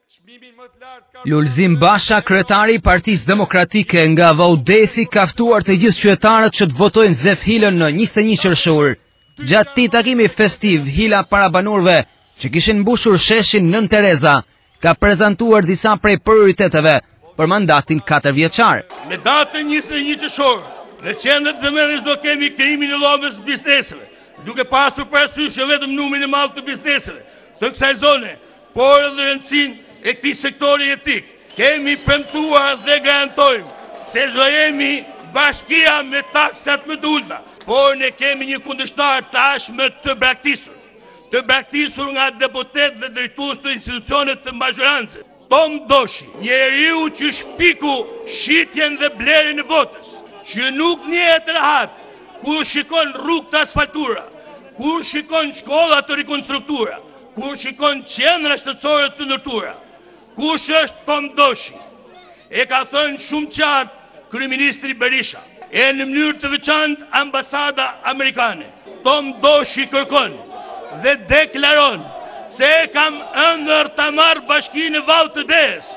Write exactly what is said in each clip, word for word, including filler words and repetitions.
Lulzim Basha, kryetari i Partisë Demokratike nga Vaudesi, ka ftuar të gjithë qytetarët që të votojnë Zef Hilën në njëzet e një qershor. Gjatë këtij takimi festiv, Hila para banorëve që kishin mbushur sheshin Nën Tereza, ka prezantuar disa prej prioriteteve për mandatin katër vjeçar. Me datën njëzet e një qershor, në qendër të vëmendjes do kemi krimin e llomës bizneseve, duke pasur parasysh jo vetëm numrin e madh të bizneseve të kësaj zone, por edhe rëndësinë e këtij sektori etik. Kemi premtuar dhe garantojmë se do jemi bashkia me taksat më të ulta, por ne kemi një kundërshtar tashmë të braktisur, të braktisur nga deputet dhe drejtues të institucionet të majorancës. Tom Doshi, njeriu që shpiku shitjen dhe blerjen e votës, që nuk njehet rahat kur shikon rrugë të asfaltura, kur shikon shkolla të rikonstruktura, kur shikon qendra shtetësore të ndërtuara. Kush është Tom Doshi? E ka thënë shumë qartë kryeministri Berisha, e në mënyrë të veçantë ambasada amerikane. Tom Doshi kërkon dhe deklaron se e kam ëndër ta marr bashkinë e Vallë të Des.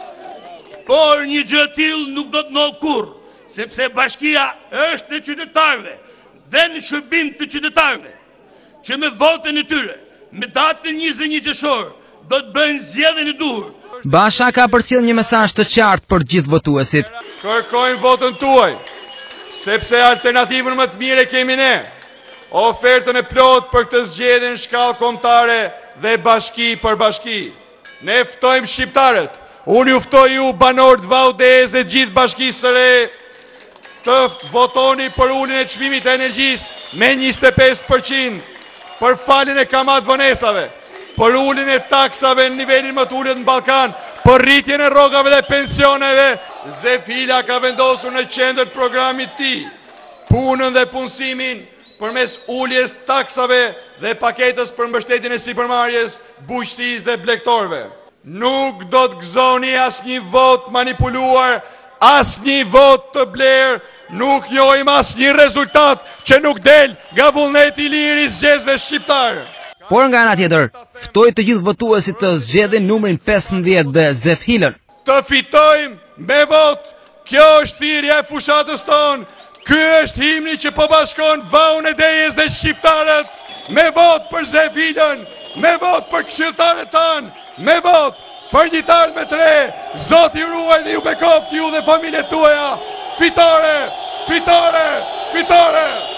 Por një gjë e tillë nuk do të ndodhë kurrë, sepse bashkia është e qytetarëve dhe në shërbim të qytetarëve, që me votën e tyre, me datën njëzet e një qershor, do të bëjnë zgjedhjen e duhur. Basha ka përcjell një mesazh të qartë për gjithë votuesit. Kërkojmë votën tuaj, sepse alternativën më të mirë e kemi ne. Ofertën e plot për këtë zgjedhje në shkallë kombëtare dhe bashki për bashki. Ne ftojmë shqiptarët. Unë ju ftoj ju banorët Vaudez dhe gjithë bashkisë së re të votoni për uljen e çmimit të energjisë me njëzet e pesë përqind, për faljen e kamat vonesave, për uljen e taksave në nivelin më të ulët në Ballkan, për rritjen e rrogave dhe pensioneve. Zef Hila ka vendosur në qendër të programit të tij punën dhe punësimin përmes uljes taksave dhe paketës për mbështetjen e sipërmarrjes, bujqësisë dhe blegtorëve. Nuk do të gëzoni asnjë vot manipuluar, asnjë vot të blerë, nuk njojmë asnjë rezultat që nuk del nga vullneti i lirë i zgjedhësve shqiptar. Por nga ana tjetër, ftoi të gjithë votuesit të zgjedhin numrin pesëmbëdhjetë dhe Zef Hilën. Të fitojmë me vot, kjo është thirrja e fushatës tonë, ky është himni që po bashkon Vaun e Dejes dhe shqiptarët, me vot për Zef Hilën, me vot për këshilltarët tanë, me vot për Gjitarët me tre. Zoti ju ruaj dhe ju bekoft ju dhe familjet tuaja. Fitore, fitore, fitore.